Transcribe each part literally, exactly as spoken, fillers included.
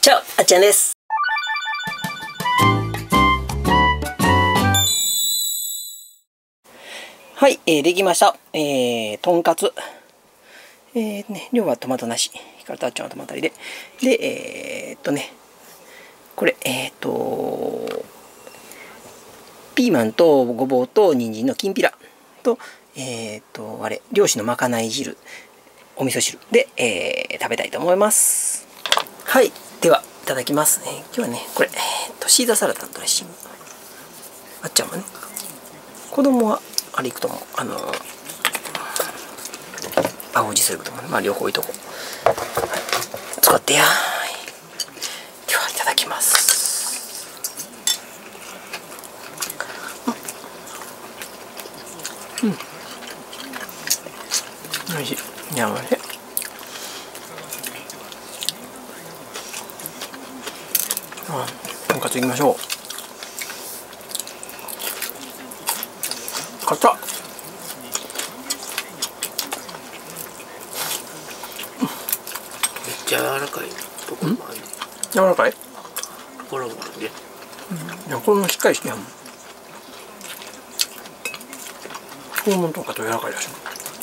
チャオ、あっちゃんです。はい、えー、できました。えー、とんかつ。えーね、量はトマトなし。ひかるとあっちゃんはトマトありで。で、えー、っとね、これ、えー、っと、ピーマンとごぼうと人参のきんぴらと、えー、っと、あれ、漁師のまかない汁、お味噌汁で、えー、食べたいと思います。はい、では、いただきます。えー、今日はね、これ、えー、っと、シーザーサラダのドレッシング。あっちゃんもね、子供は、あれ行くと思う。あのー、青じそ行くと思う。まあ、両方いいとこ。使ってやー。では、いただきます。うん。うん。おいしい。いや、おいしい。あ、とんかついきましょう。かたっ。 めっちゃ柔らかいところもある。 柔らかい？ ところもあるね。 いや、これもしっかりしてやん。肛門とかと柔らかいらしい。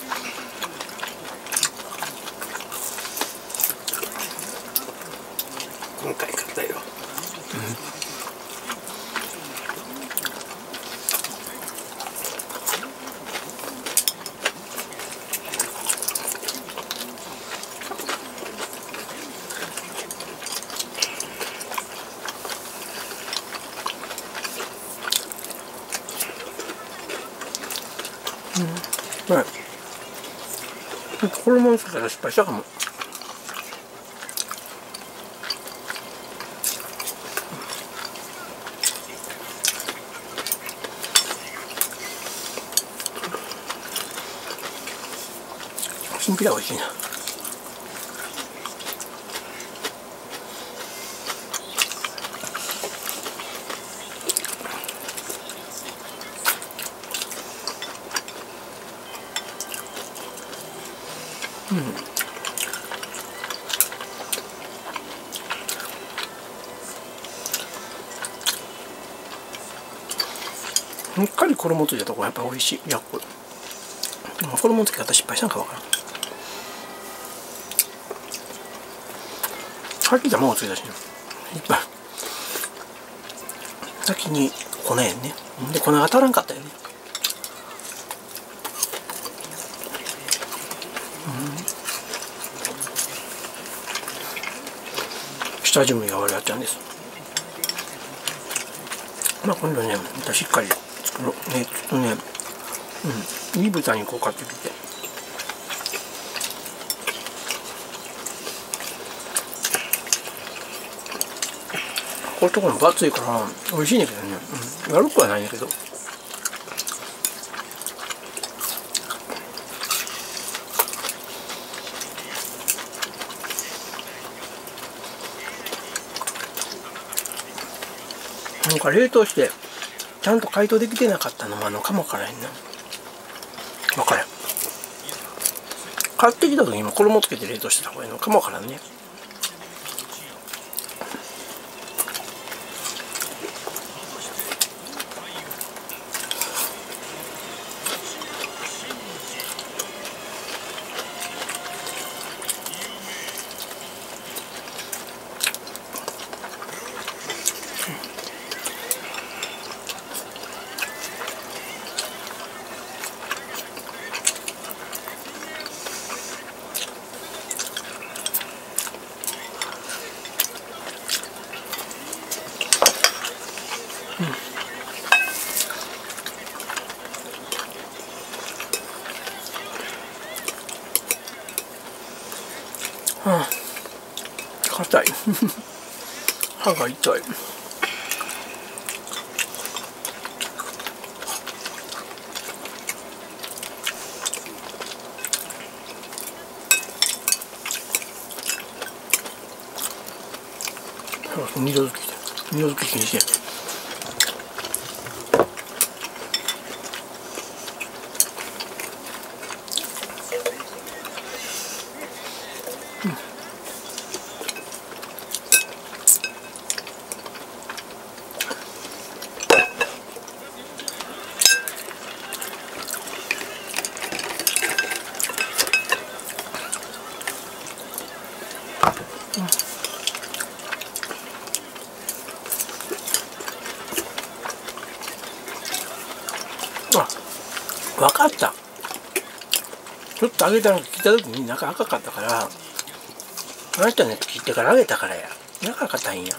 今回買ったよ。 うん。はい。衣のつけたら失敗したかも。きんぴら美味しいな。うん。しっかり衣ついたとこやっぱ美味しい。いや、これ。でも衣つけ方失敗したんかわからん。先に卵ついたしね。いっぱい。先に粉やんね。で、粉が足らんかったよね。下準備が悪いあっちゃんです。まあ今度ね、またしっかり作ろう。ね、ちょっとね、うん、いい豚肉を買ってきて。こういうところも分厚いから美味しいんだけどね、うん、悪くはないんだけど。なんか冷凍してちゃんと解凍できてなかったのもあのかもからへんな。分からん。買ってきた時にも衣つけて冷凍してた方がいいのかもからんね。はあ、硬い。歯が痛い。二度づきして二度づき禁止や。 あ、分かった。ちょっと揚げたの切った時に中赤かったから、あなたのやつ切ってから揚げたからや。中硬いんや。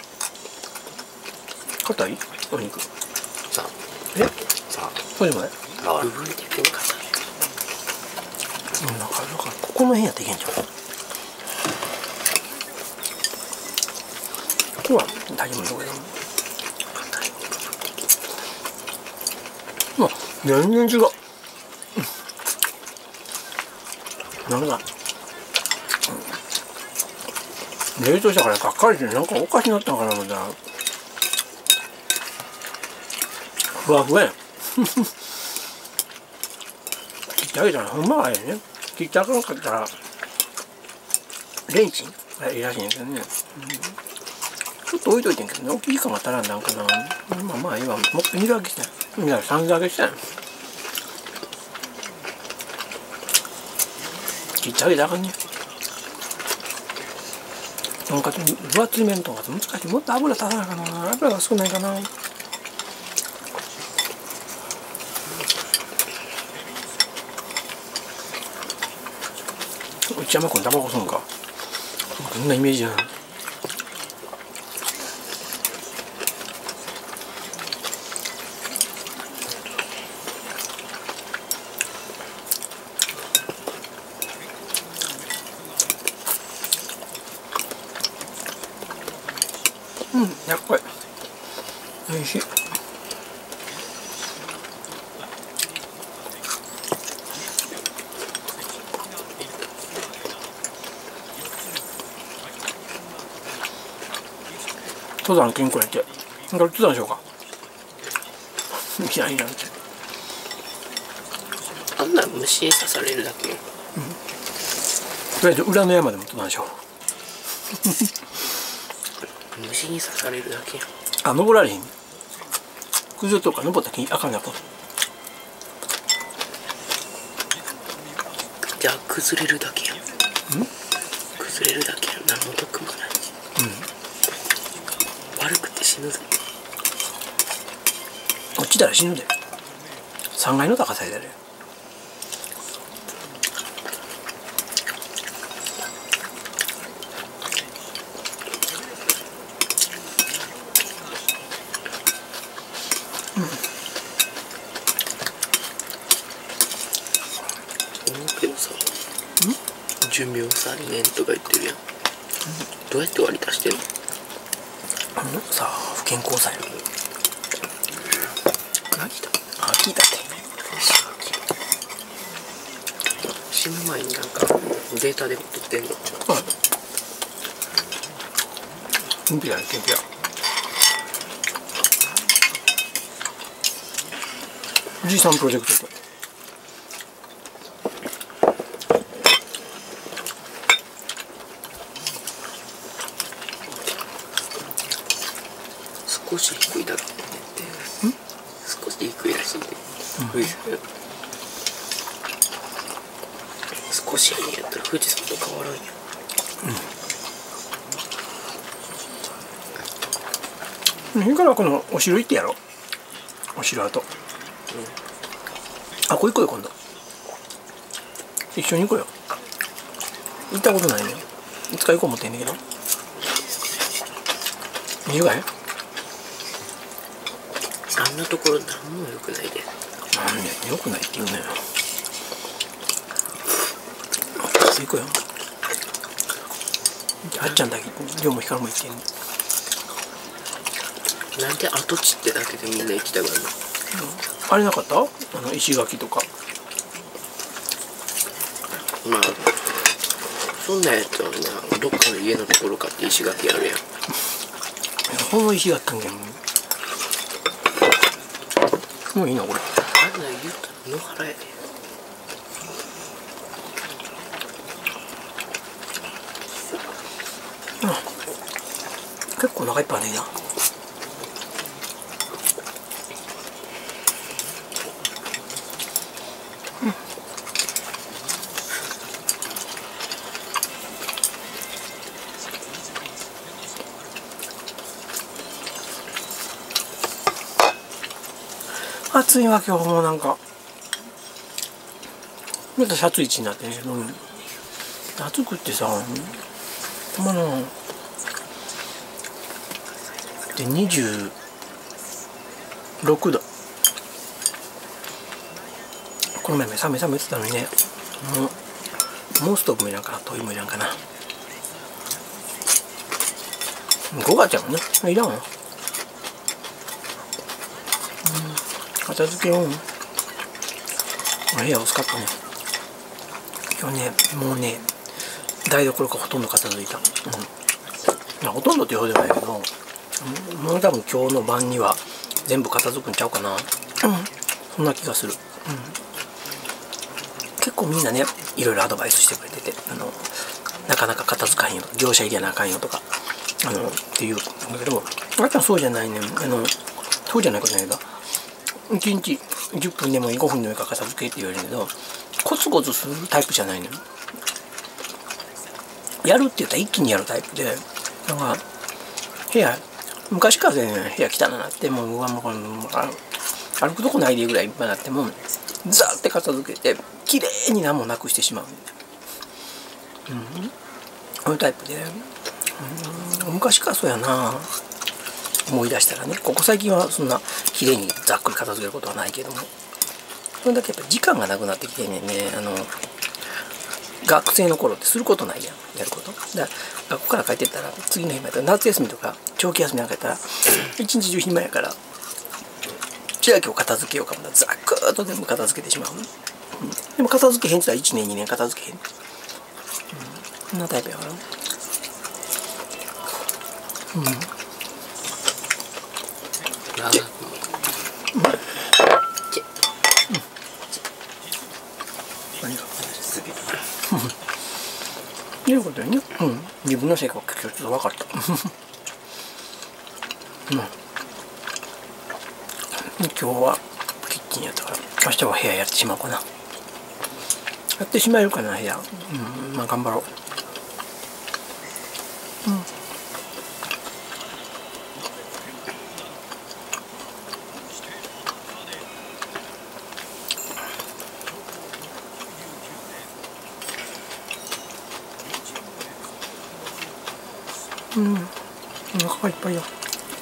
硬いお肉。 さあ、 えさあ、 そうでもない。 部分的に硬い。 うん、なんか、なんか、ここの辺やっていけんじゃん。ここは大丈夫なとこやな。 硬い部分的に。 まあ、全然違う。なんか、冷凍したからがっかりしてなんかおかしになったのかな思ったらふわふわやん切ってあげたらほんまはええね。切ってあかんかったらレンチンがいいらしいんやけどね、うん、ちょっと置いといてんけどね、大きいかも足らんなんかな。まあまあ今もっと二度揚げしたい。みんな三度揚げしたい。切ってあげたらあかんね。とんかつ分厚い麺とんかつ難しい。もっと油足さないかな。油が少ないかな。内山君タバコ吸うんか。こんなイメージじゃない。うん、やっぱりおいしい。登山健康やって。これ登山しようか。いやいやって。 あんな虫に刺されるだけよ。 うん、とりあえず裏の山でも登山しよう。 虫に刺されるだけや。 あ、登られへん。崩れとか登ったらあかんやっぱ。 じゃあ崩れるだけや。ん崩れるだけや。何も得もないし。うん、悪くて死ぬぞ。 落ちたら死ぬで。さんがいの高さやで。 寿命さんねんとか言ってるやん、うん、どうやって割り足してんの？ うん、さあ不健康さよ。 何だ？ あ、聞いたって。 死ぬ前になんかデータで取ってんの？はい。 うんぴやね、けんぴや。じいさんプロジェクトと。 少し低いだろうねって。少し低いらしいで、うん、少しやんやったら富士山と変わらんやん。 うん。それからこのお城行ってやろ。お城跡。うん、あ、これ行こうよ今度。一緒に行こうよ。行ったことないね。いつか行こう思ってんねんけど。見るかい？ あんなところ何も良くないで。 なんで良くないって言うね。行こうよ。あっちゃんだけ、量も光も行ってんの。 なんで跡地ってだけでみんな行きたがるの？うん、 あれなかった？あの石垣とか。 まあそんなやつはな、どっかの家のところかって石垣あるやん。 ほんま石垣関係もういいなこれ。 あんな言うたら野原やで。 うん、結構お腹いっぱいでいいな。 暑いわ今日もなんかまたシャツいちになってんけど、暑くってさまあのでにじゅうろくど、この前目覚め覚めてたのにね、もうもうストーブもいらんかな、灯油もいらんかな。ごがつやもんね、いらんわ。うん、片付けよう。部屋薄かったね今日ね。もうね台所がほとんど片付いた。うん、ほとんどってほどではないけど、もう多分今日の晩には全部片付くんちゃうかな。うん、そんな気がする。うん、結構みんなねいろいろアドバイスしてくれてて、あのなかなか片付かへんよ、業者入れなあかんよとかあのっていうんだけど、あっちゃんそうじゃないねん。あのそうじゃないことないけど、いちにちじゅっぷんでもいいごふんでもいいから片付けって言われるけど、コツコツするタイプじゃないのよ。やるって言ったら一気にやるタイプで、なんか部屋昔から全然部屋汚なってもううわもう歩くとこないでぐらいいっぱいになってもザーって片付けてきれいに何もなくしてしまう。うん、そういうタイプで、うん、昔からそうやな。思い出したらね、ここ最近はそんなきれいにざっくり片付けることはないけども、それだけやっぱ時間がなくなってきてねんね。あの学生の頃ってすることないやん、やることだから学校から帰ってったら次の日まで夏休みとか長期休みなんかやったら一日中暇やから、じゃあ今日片付けようかもな、ざっくーっと全部片付けてしまう。うん、でも片付けへんって言ったらいちねんにねん片付けへん。うん、そんなタイプやから。うん。 長くも何がいうことよね。うん、自分の性格がちょっと分かった。うん、今日はキッチンやったから明日は部屋やってしまおうかな。やってしまえるかな部屋。うん、まあ頑張ろう。うん、うん、お腹がいっぱいよ。も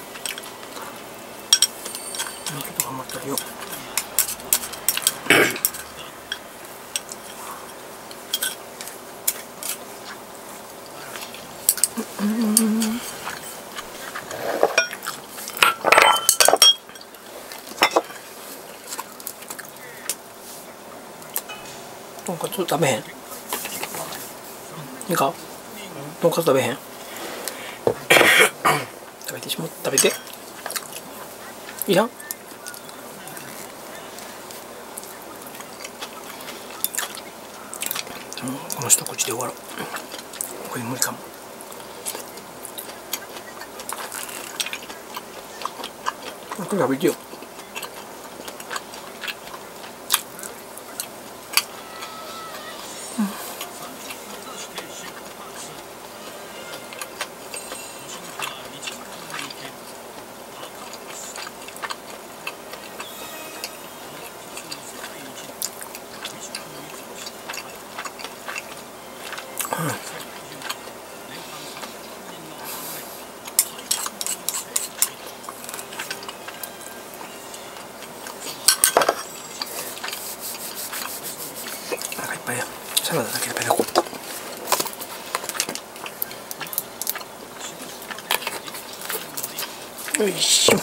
うちょっと頑張ったよ。うん、とんかつ食べへん？いいか？とんかつ食べへん？食べてしまう。食べて。いらん？うん、この一口で終わろう。これ無理かも。これ食べてよ。サラダだけでペロコッと。よいしょ。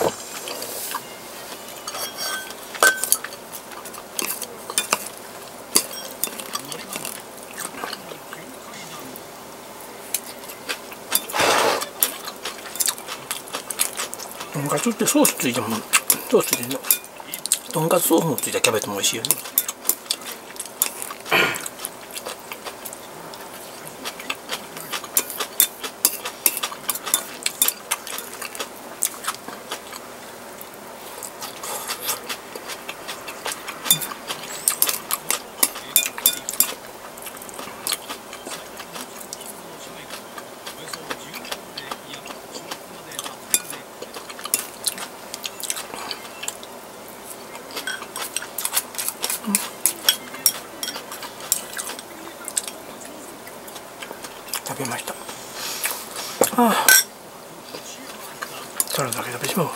とんかつってソースついてもソースついてんの。とんかつソースもついたキャベツも美味しいよね。 食べました。ああ、サラダだけ食べてしまう。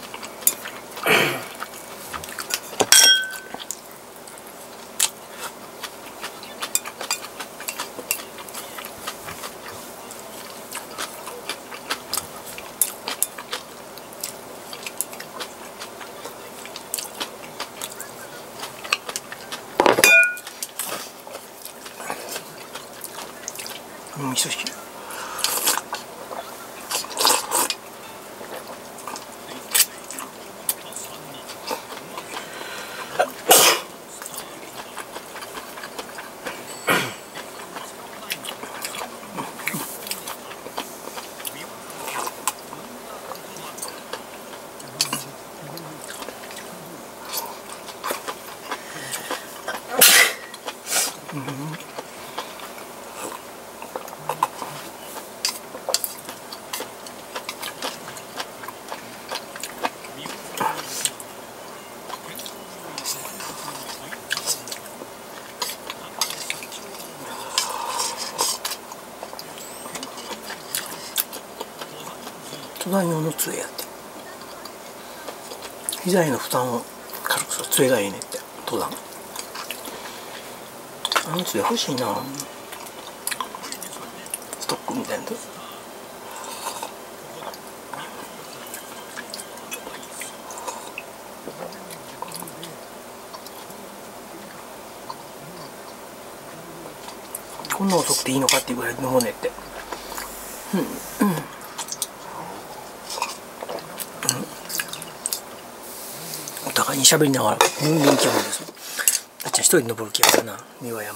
味噌汁。登山用の杖やって、膝への負担を軽くする杖がええねって。登山あの杖欲しいな、ストックみたいな。こんな遅くていいのかっていうぐらい飲もうねって。うんうん、お互いに喋りながら人間気分です。あっちゃん一人で登る気やからな、三輪山。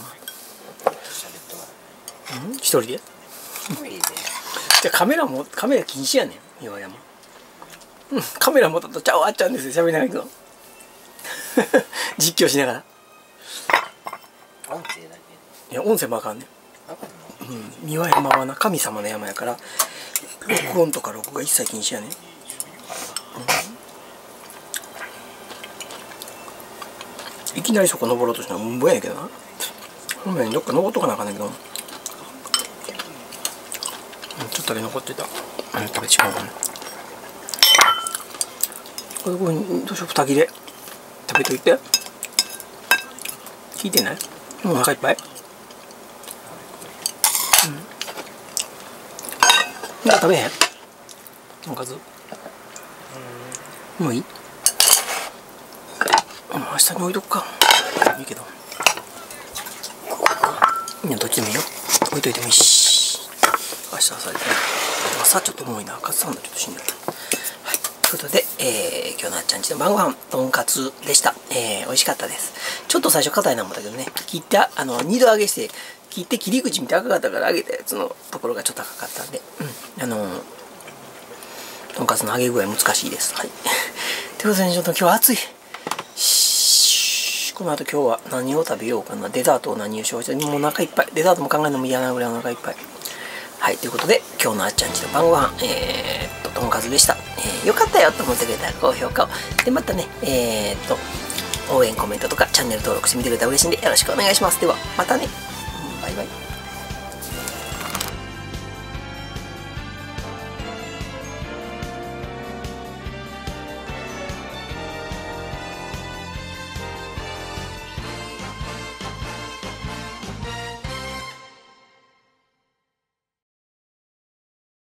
うん、一人で。じゃカメラもカメラ禁止やねん、三輪山。うん、カメラ持ったとちゃうあっちゃんですよ、喋りながら行くの。実況しながら。 音声だけ。いや音声もあかんねん。うん、三輪山はな神様の山やから録音とか録画一切禁止やねん。いきなりそこ登ろうとしたらうんぼやねんけどな。ほんまにどっか登っとかなあかんねんけど、うん、ちょっとだけ残ってた。うん、食べちまうかな。これこれどうしよう、二切れ食べといて。聞いてない？もうお腹いっぱい。うん。食べへん？とんかつ。もういい？明日に置いとくか。いいけど。いや、どっちでもいいよ。置いといてもいいし。明日朝で。朝ちょっと重いな。カツサンドちょっとしんどいな。はい。ということで、えー、今日のあっちゃんちの晩ご飯、とんかつでした。えー、美味しかったです。ちょっと最初硬いなもんだけどね。切って、あの、二度揚げして、切って切り口見て赤かったから揚げたやつのところがちょっと赤かったんで、うん。あのー、とんかつの揚げ具合難しいです。はい。ということで、ちょっと今日は暑い。この後今日は何を食べようかな。デザートを何をしようか。もうお腹いっぱい。デザートも考えるのも嫌なぐらいお腹いっぱい。はい、ということで今日のあっちゃんちの晩ご飯、えー、っととんかつでした。えー、よかったよと思ってくれたら高評価を。でまたね、えー、っと応援コメントとかチャンネル登録してみてくれたら嬉しいんでよろしくお願いします。ではまたね。バイバイ。